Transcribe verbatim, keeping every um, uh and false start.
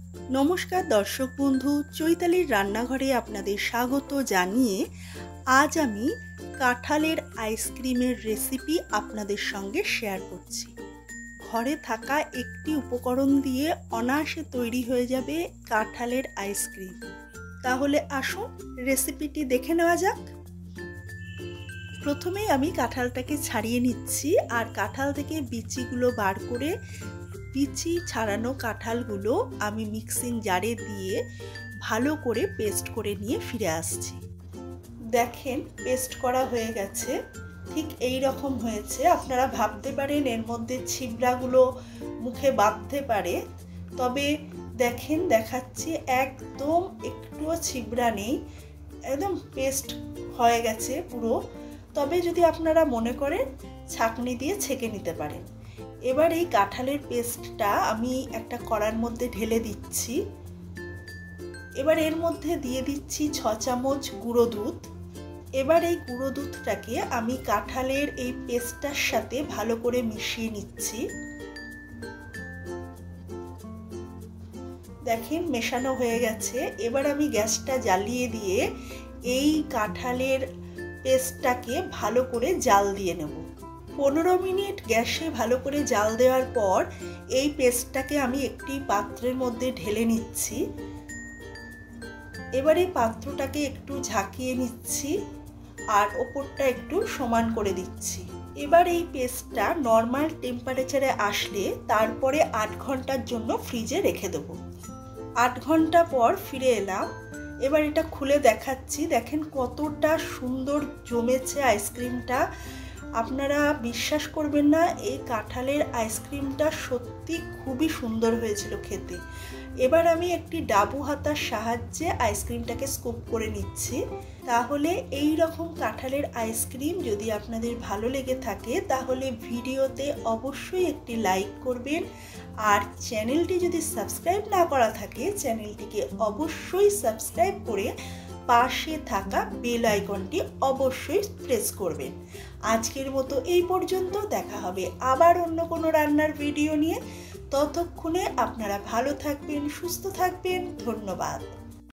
নমস্কার দর্শক বন্ধু, চৈতালির রান্নাঘরে আপনাদের স্বাগত জানিয়ে আজ আমি কাঁঠালের আইসক্রিমের রেসিপি আপনাদের সঙ্গে শেয়ার করছি। ঘরে থাকা একটি উপকরণ দিয়ে অনায়াসে তৈরি হয়ে যাবে কাঁঠালের আইসক্রিম। তাহলে আসুন রেসিপিটি দেখে নেওয়া যাক। প্রথমেই আমি কাঁঠালটাকে ছাড়িয়ে নিচ্ছি আর কাঁঠাল থেকে বিচিগুলো বার করে বিচি ছাড়ানো কাঁঠালগুলো আমি মিক্সিং জারে দিয়ে ভালো করে পেস্ট করে নিয়ে ফিরে আসছি। দেখেন পেস্ট করা হয়ে গেছে, ঠিক এই রকম হয়েছে। আপনারা ভাবতে পারেন এর মধ্যে ছিবড়াগুলো মুখে বাঁধতে পারে, তবে দেখেন দেখাচ্ছি একদম একটুও ছিবড়া নেই, একদম পেস্ট হয়ে গেছে পুরো। তবে যদি আপনারা মনে করেন ছাঁকনি দিয়ে ছেঁকে নিতে পারেন। এবার এই কাঁঠালের পেস্টটা আমি একটা কড়ার মধ্যে ঢেলে দিচ্ছি। এবার এর মধ্যে দিয়ে দিচ্ছি ছ চামচ গুঁড়ো দুধ। এবার এই গুঁড়ো দুধটাকে আমি কাঁঠালের এই পেস্টটার সাথে ভালো করে মিশিয়ে নিচ্ছি। দেখেন মেশানো হয়ে গেছে। এবার আমি গ্যাসটা জ্বালিয়ে দিয়ে এই কাঁঠালের পেস্টটাকে ভালো করে জাল দিয়ে নেব। পনেরো মিনিট গ্যাসে ভালো করে জাল দেওয়ার পর এই পেস্টটাকে আমি একটি পাত্রের মধ্যে ঢেলে নিচ্ছি। এবার এই পাত্রটাকে একটু ঝাঁকিয়ে নিচ্ছি আর ওপরটা একটু সমান করে দিচ্ছি। এবার এই পেস্টটা নর্মাল টেম্পারেচারে আসলে তারপরে আট ঘন্টার জন্য ফ্রিজে রেখে দেবো। আট ঘন্টা পর ফিরে এলাম। এবার এটা খুলে দেখাচ্ছি। দেখেন কতটা সুন্দর জমেছে আইসক্রিমটা। আপনারা বিশ্বাস করবেন না, এই কাঁঠালের আইসক্রিমটা সত্যি খুবই সুন্দর হয়েছিল খেতে। এবার আমি একটি ডাবু হাতার সাহায্যে আইসক্রিমটাকে স্কুপ করে নিচ্ছি। তাহলে এই রকম কাঁঠালের আইসক্রিম যদি আপনাদের ভালো লেগে থাকে তাহলে ভিডিওতে অবশ্যই একটি লাইক করবেন, আর চ্যানেলটি যদি সাবস্ক্রাইব না করা থাকে চ্যানেলটিকে অবশ্যই সাবস্ক্রাইব করে পাশে থাকা বেল আইকনটি অবশ্যই প্রেস করবেন। আজকের মতো এই পর্যন্ত, দেখা হবে আবার অন্য কোনো রান্নার ভিডিও নিয়ে। ততক্ষণে আপনারা ভালো থাকবেন, সুস্থ থাকবেন। ধন্যবাদ।